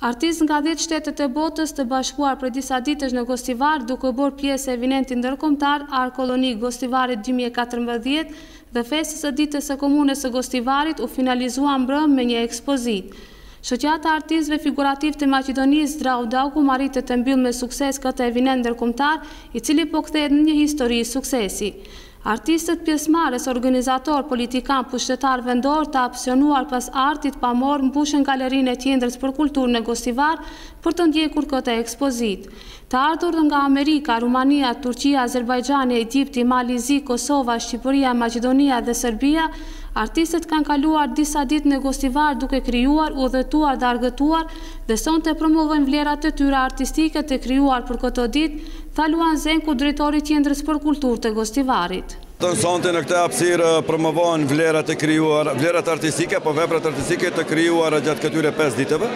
Artistë nga 10 shtetet e botës të bashkuar për disa ditësh në Gostivar, duke bërë pjesë e eventit ndërkombëtar Art Koloni Gostivarit 2014 dhe festës së ditës së komunës së Gostivarit u finalizua mbrëm me një ekspozitë. Shoqata e artistëve figurativ të Maqedonisë Zdrau Dauku arritet të mbyllë me sukses këtë eveniment ndërkombëtar, i cili po kthehet në një histori suksesi. Artistët pjesëmarrës, organizator, politikan, pushtetar vendor të apsionuar pas artit pamor mbushën galerinë e Qendrës për Kulturën në Gostivar për të ndjekur këtë ekspozitë. Të ardhur nga Amerika, Rumania, Turqia, Azerbajxhani, Egjipti, Malizi, Kosova, Shqipëria, Maqedonia dhe Serbia, artistët kanë kaluar disa ditë në Gostivar duke krijuar, udhëtuar dhe argëtuar dhe sonte promovojnë vlerat e tyre artistike të krijuar për këtë ditë, tha Luan Zenku, drejtori i Qendrës për Kulturë të Gostivarit. Sonte në këtë hapësirë promovojnë vlerat e krijuar, vlerat artistike apo veprat artistike të krijuara gjatë këtyre 5 ditëve.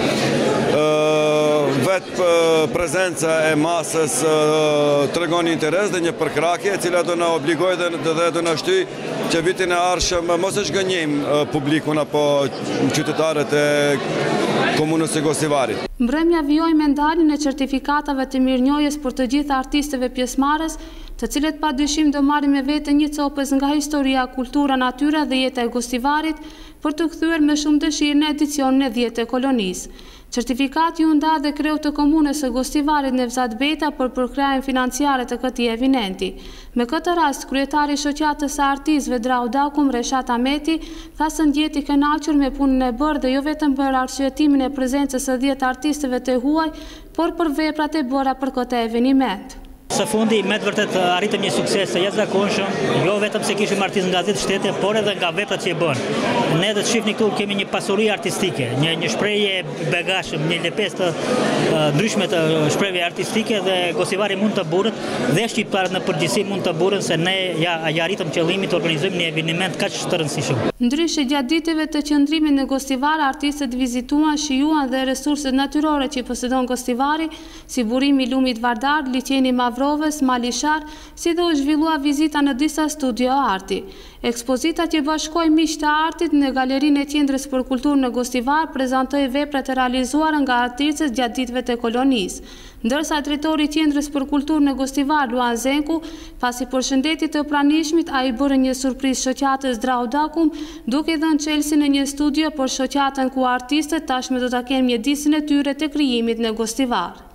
Vetë prezenca e masës tregon interes dhe një përkrakje e cila do na obligojë dhe do na shtyj që vitin e ardhshëm mos e shgënjejmë publikun apo qytetarët e komunës së Gostivarit. Mbrëmja vijoi me ndaljen e certifikatave të mirënjohjes për të gjithë artistëve pjesëmarrës, të cilët padyshim do marrin me vete një copës nga historia, kultura, natyra dhe jeta e Gostivarit për të kthyer me shumë dëshirë në edicionin e 10 të kolonisë. Certifikati u nda dhe kreu të komunës së Gostivarit Nevzat Beta për përkrajën financiare të këtij eventi. Me këtë rast, kryetari i shoqatës së artistëve Zdrau Dauku Reshat Ahmeti tha se ndjet i kënaqur me punën e bërë dhe jo vetëm për arsyetimin e prezencës së 10 artistëve të huaj, por për veprat e bëra për këtë eveniment. Së fundi, me të vërtet arritëm një sukses të jashtëzakonshëm, jo vetëm se kishim artistë nga 10 shtete, por edhe nga veprat që e bën. Ne do të shihni këtu kemi një pasuri artistike, një shprehje bagazh, një lëpesë të ndryshme të shprehjeve artistike dhe Gostivari mund të burret dhe shqiptarët në përgjithësi mund të burren se ne ja arritëm qëllimin të organizojmë një eveniment kaq të rëndësishëm. Ndryshe gjatë ditëve të qëndrimit në Gostivar, artistët vizituan, shijuan dhe resurset natyrore që posedon Gostivari, si burimi i lumit Vardar, liçeni Mavrovës, Malishar, si dhe u zhvillua vizita në disa studio arti. Ekspozita që bashkoi miq të artit në galerinë e Qendrës për Kulturë në Gostivar prezantoi veprat e realizuara nga artistët gjatë ditëve të kolonisë, ndërsa drejtori i Qendrës për Kulturë në Gostivar, Luan Zenku, pasi përshëndetit të pranishmit, ai bëri një surprizë shoqatës Zdrau Dauku, duke dhënë çelësin në një studio për shoqatën ku artistët tashmë do ta kenë mjedisin e tyre të krijimit në Gostivar.